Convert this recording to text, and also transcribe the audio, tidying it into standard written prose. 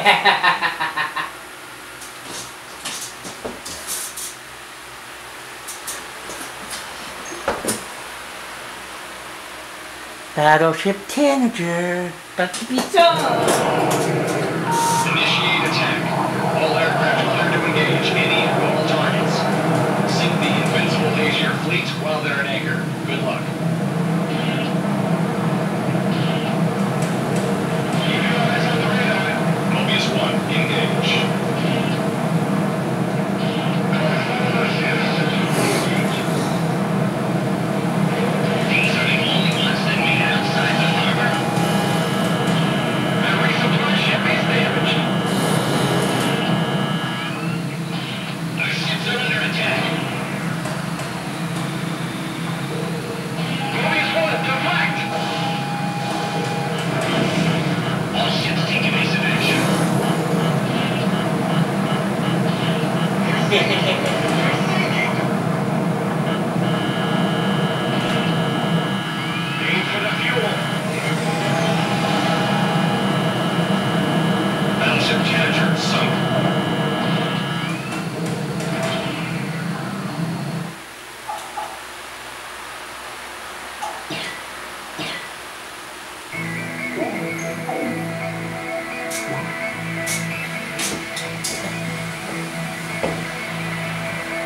Battleship Tanager, about to be done. Initiate attack. All aircraft clear to engage any and all targets. Sink the invincible Asia fleet while they're at anchor. Good luck. Keep your eyes on the radar. Mobius 1, engage. These are the only ones that meet outside the harbor. Our resupply ship is damaged. Our ships are under attack. Mobius 1, deflect! All ships take evasive action.